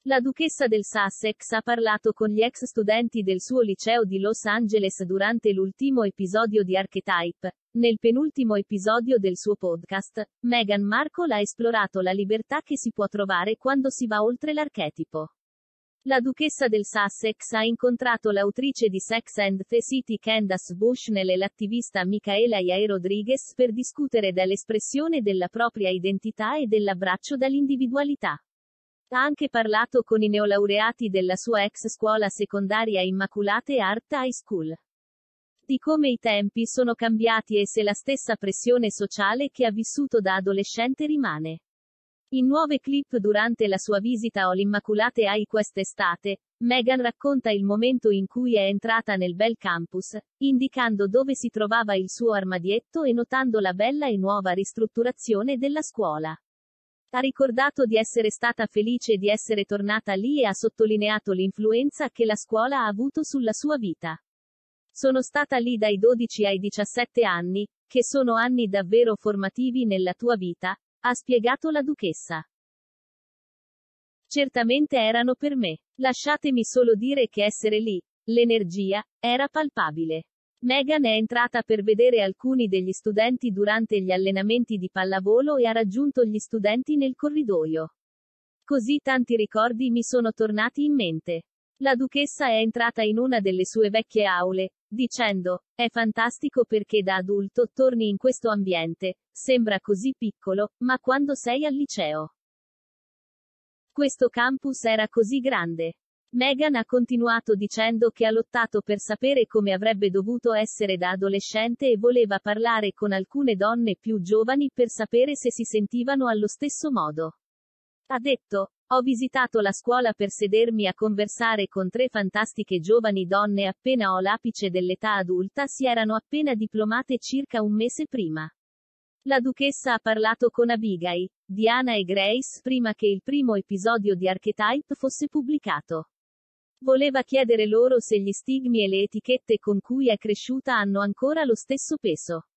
La duchessa del Sussex ha parlato con gli ex studenti del suo liceo di Los Angeles durante l'ultimo episodio di Archetype. Nel penultimo episodio del suo podcast, Meghan Markle ha esplorato la libertà che si può trovare quando si va oltre l'archetipo. La duchessa del Sussex ha incontrato l'autrice di Sex and the City Candace Bushnell e l'attivista Micaela Yair Rodriguez per discutere dell'espressione della propria identità e dell'abbraccio dall'individualità. Ha anche parlato con i neolaureati della sua ex scuola secondaria Immaculate Heart High School. Di come i tempi sono cambiati e se la stessa pressione sociale che ha vissuto da adolescente rimane. In nuove clip durante la sua visita all'Immaculate High quest'estate, Meghan racconta il momento in cui è entrata nel bel campus, indicando dove si trovava il suo armadietto e notando la bella e nuova ristrutturazione della scuola. Ha ricordato di essere stata felice di essere tornata lì e ha sottolineato l'influenza che la scuola ha avuto sulla sua vita. Sono stata lì dai 12 ai 17 anni, che sono anni davvero formativi nella tua vita, ha spiegato la duchessa. Certamente erano per me. Lasciatemi solo dire che essere lì, l'energia, era palpabile. Meghan è entrata per vedere alcuni degli studenti durante gli allenamenti di pallavolo e ha raggiunto gli studenti nel corridoio. Così tanti ricordi mi sono tornati in mente. La duchessa è entrata in una delle sue vecchie aule, dicendo: "È fantastico perché da adulto torni in questo ambiente, sembra così piccolo, ma quando sei al liceo. Questo campus era così grande." Meghan ha continuato dicendo che ha lottato per sapere come avrebbe dovuto essere da adolescente e voleva parlare con alcune donne più giovani per sapere se si sentivano allo stesso modo. Ha detto: "Ho visitato la scuola per sedermi a conversare con 3 fantastiche giovani donne appena all'apice dell'età adulta, si erano appena diplomate circa un mese prima." La duchessa ha parlato con Abigail, Diana e Grace prima che il primo episodio di Archetype fosse pubblicato. Voleva chiedere loro se gli stigmi e le etichette con cui è cresciuta hanno ancora lo stesso peso.